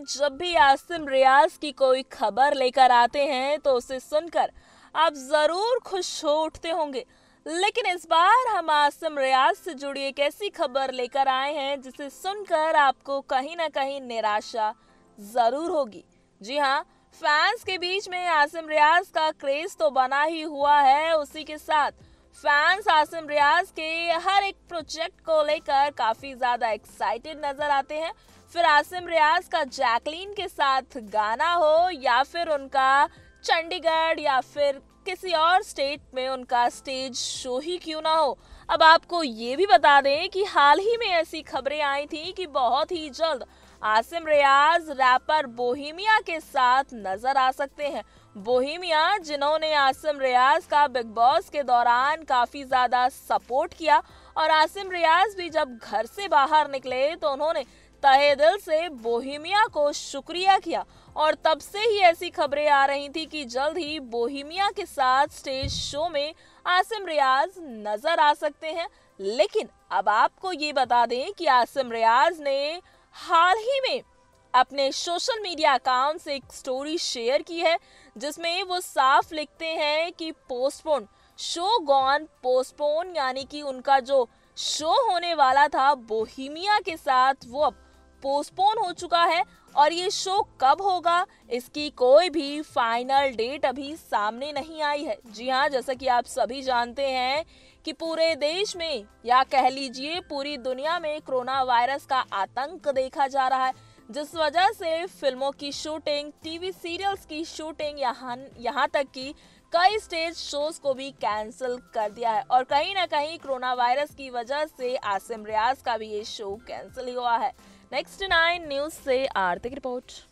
जब भी आसिम रियाज की कोई खबर लेकर आते हैं तो उसे सुनकर आप जरूर खुश हो उठते होंगे। लेकिन इस बार हम आसिम रियाज से जुड़ी एक ऐसी खबर लेकर आए हैं जिसे सुनकर आपको कहीं ना कहीं निराशा जरूर होगी। जी हाँ, फैंस के बीच में आसिम रियाज का क्रेज तो बना ही हुआ है, उसी के साथ फैंस आसिम रियाज के हर एक प्रोजेक्ट को लेकर काफी ज्यादा एक्साइटेड नजर आते हैं। फिर आसिम रियाज का जैकलीन के साथ गाना हो या फिर उनका चंडीगढ़ या फिर किसी और स्टेट में उनका स्टेज शो ही क्यों ना हो। अब आपको ये भी बता दें कि हाल ही में ऐसी खबरें आई थी कि बहुत ही जल्द आसिम रियाज रैपर बोहेमिया के साथ नजर आ सकते हैं। बोहेमिया जिन्होंने आसिम रियाज का बिग बॉस के दौरान काफी ज्यादा सपोर्ट किया और आसिम रियाज भी जब घर से बाहर निकले तो उन्होंने तहे दिल से बोहेमिया को शुक्रिया किया और तब से ही ऐसी खबरें आ रही थी कि जल्द ही बोहेमिया के साथ स्टेज शो में आसिम रियाज नजर आ सकते हैं। लेकिन अब आपको ये बता दें कि आसिम रियाज ने हाल ही में अपने सोशल मीडिया अकाउंट से एक स्टोरी शेयर की है जिसमें वो साफ लिखते हैं कि पोस्टपोन शो गॉन पोस्टपोन, यानी कि उनका जो शो होने वाला था बोहेमिया के साथ वो अब पोस्टपोन हो चुका है और ये शो कब होगा इसकी कोई भी फाइनल डेट अभी सामने नहीं आई है। जी हाँ, जैसा कि आप सभी जानते हैं कि पूरे देश में या कह लीजिए पूरी दुनिया में कोरोना वायरस का आतंक देखा जा रहा है, जिस वजह से फिल्मों की शूटिंग, टीवी सीरियल्स की शूटिंग, यहाँ तक कि कई स्टेज शोज को भी कैंसिल कर दिया है और कहीं ना कहीं कोरोना वायरस की वजह से आसिम रियाज का भी ये शो कैंसिल हुआ है। नेक्स्ट 9 न्यूज से आर्थिक रिपोर्ट।